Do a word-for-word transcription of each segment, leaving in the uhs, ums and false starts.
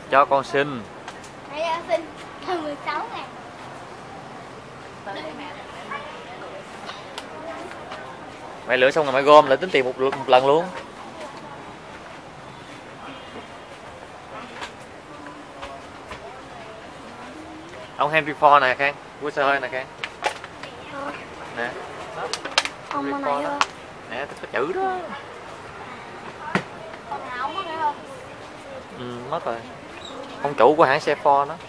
Cho con xin. Mẹ cho xin mười sáu ngàn. Mẹ lựa xong rồi mẹ gom lại tính tiền một, một lần luôn. Ông Henry Ford nè Khang, của xe hơi nè Khang. Nè. Ông bên này không? Nè, có chữ đó. Còn nào không có không? Ừ, mất rồi. Ông chủ của hãng xe Ford đó.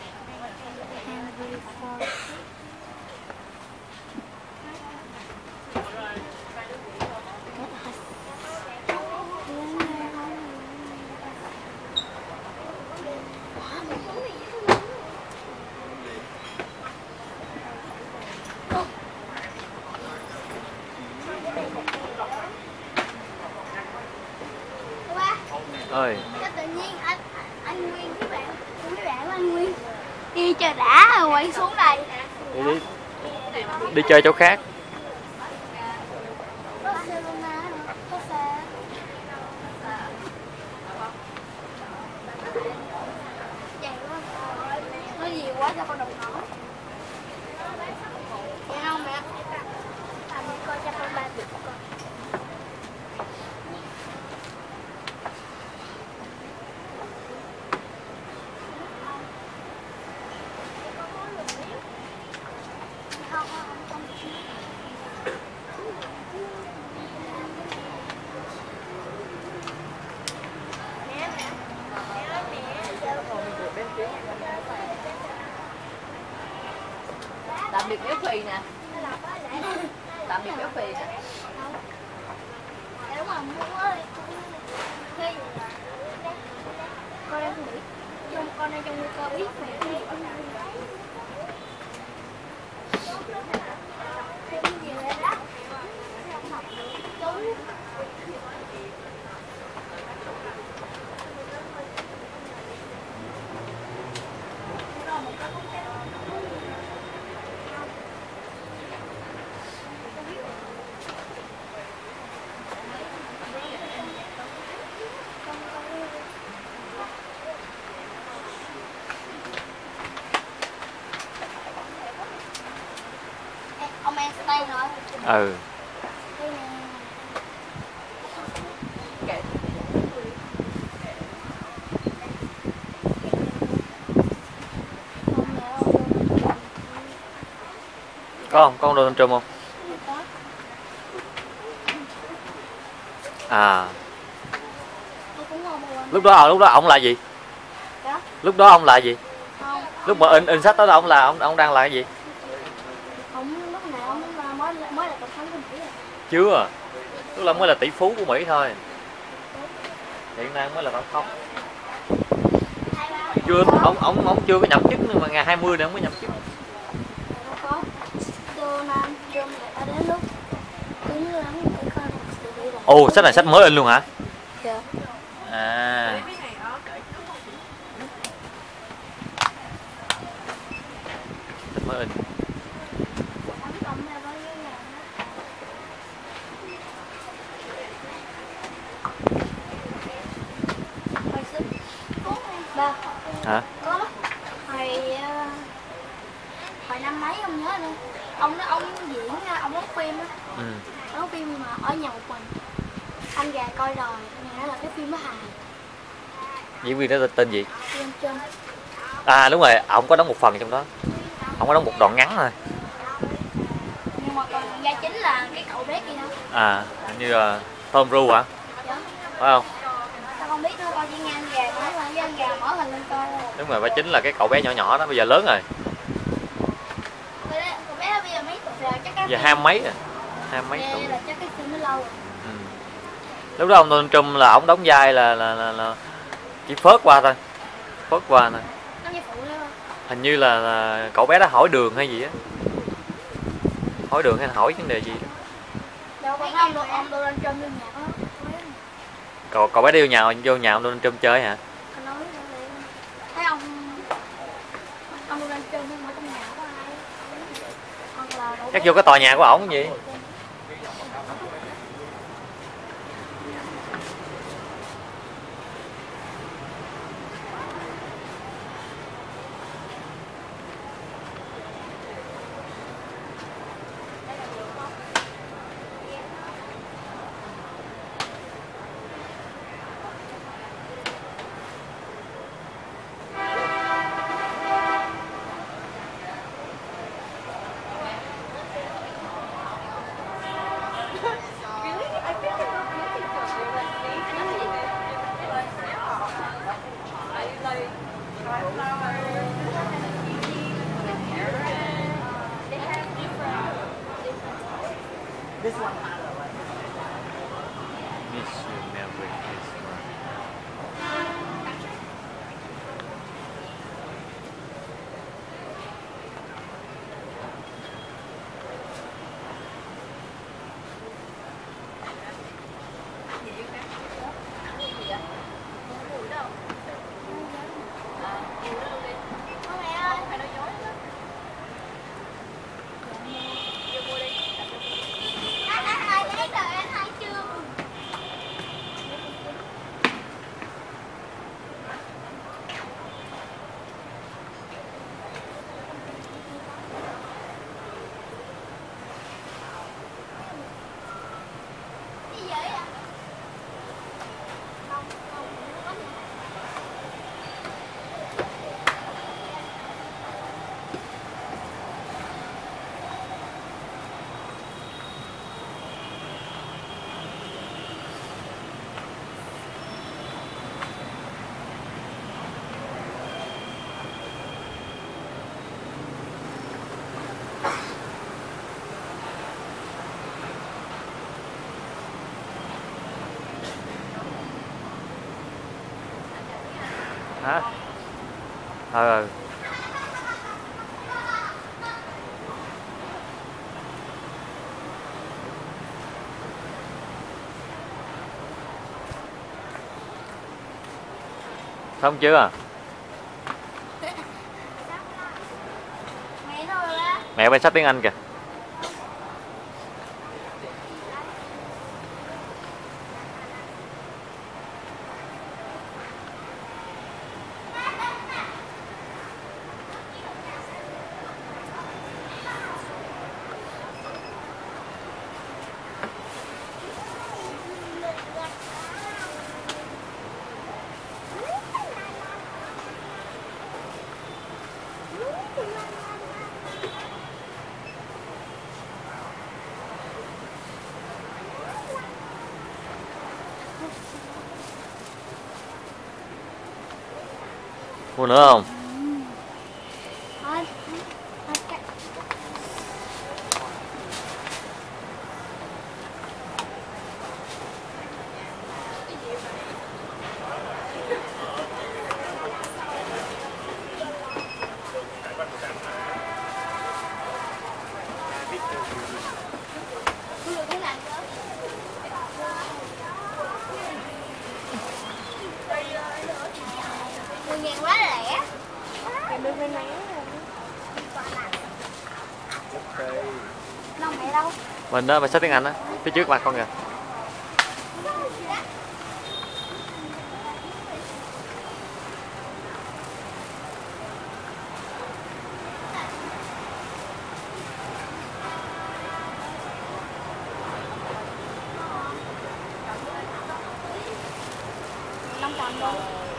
Ơi. Tự nhiên anh anh Nguyên với bạn với bạn của anh Nguyên đi chơi đã rồi quay xuống đây. Đi đi. Đi chơi chỗ khác. Nó nhiều quá cho con đồng nổi. Nghe không mẹ? Làm đi coi cho con ba được con. Tạm biệt béo phì nè. Tạm biệt béo phì nè. Đúng rồi, mua ơi. Con đang nghĩ trong con đang trong nguy cơ ít mẹ. Ông ăn stay rồi. Ừ. Có không? Có ông Donald Trump không? À. Lúc đó lúc đó ông là gì? Lúc đó ông là gì? Lúc mà in in sách đó ông là ông ông đang là cái gì? Ông lúc nào ông mới mới là tổng thống của Mỹ. Chưa. Lúc là mới là tỷ phú của Mỹ thôi. Hiện nay mới là tổng thống. Chưa ông ông ông chưa có nhậm chức nữa mà ngày hai mươi này ông mới nhậm chức. Có. Donald Trump đã đến lúc cứng lắm để coi một sự bị động. Ồ, sách này sách mới in luôn hả? Dạ. À. Sách mới in. Ba. Hả? Có đó. Hồi hồi năm mấy không nhớ nữa. Ông nó ông diễn ông đóng phim á. Ừ. Đóng phim mà ở nhà một mình. Anh gà coi rồi, nghe là cái phim nó hài. Diễn viên đó tên gì? Donald Trump. À đúng rồi, ông có đóng một phần trong đó. Ông có đóng một đoạn ngắn thôi. Nhưng mà còn vai chính là cái cậu bé kia đâu. À, như là Tom Cruise hả? Dạ. Phải không? Sao không biết nữa, coi chỉ nghe anh gà nói là với anh gà mở hình lên coi thôi. Đúng rồi, vai chính là cái cậu bé nhỏ nhỏ đó, bây giờ lớn rồi. Cậu bé bây giờ mấy tuổi rồi chắc cái Giờ hai mấy rồi. Hai mấy tuổi. là chắc cái phim nó lâu rồi. Ừ. Lúc đó ông Donald Trump là ông đóng vai là là, là, là chỉ phớt qua thôi. Phớt qua thôi. Nó như phụ thôi. Hình như là, là cậu bé đó hỏi đường hay gì á. Hỏi đường hay là hỏi vấn đề gì đó. Đâu còn ông ông Donald Trump lên nhà đó. Cậu cậu bé đi vô nhà vô nhà ông Donald Trump chơi hả? Nói thấy ông ông Donald Trump ở trong nhà của ai? Hoặc là Chắc vô cái tòa nhà của ổng gì? Miss you, Merry Christmas. Hả? Ờ. Xong chưa? Mẹ thôi ba. Mẹ bên sách tiếng Anh kìa. Mua nữa không? Thôi. Thôi cái. mười ngàn quá rẻ. Đưa bên này. Đâu mẹ đâu? Mình đó, mình sách tiếng Anh á, phía trước mặt con kìa. năm trăm luôn.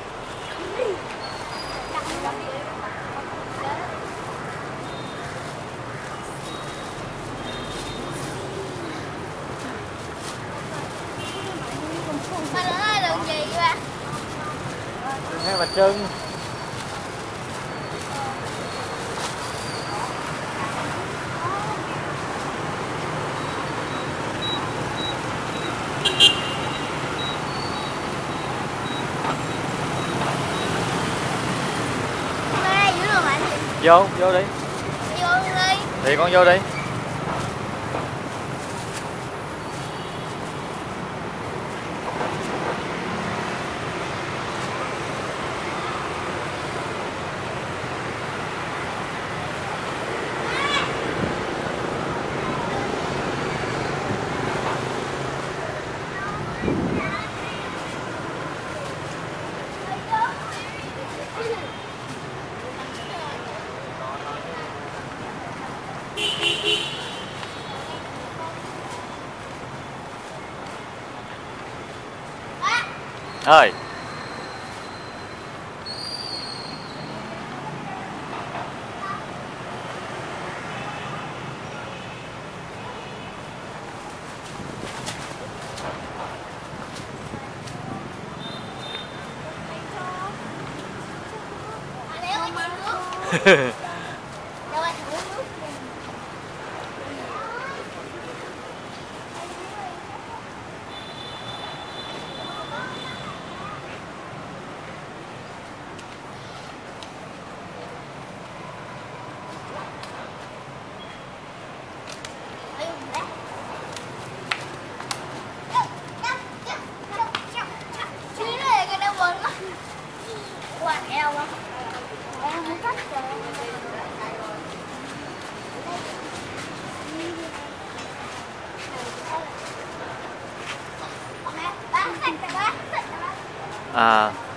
Ba nữa là đường gì ba? Hai Bà Trưng. Ba dưới đường anh. Vô, vô đi. Vô đi. Thì con vô đi. Ơi. À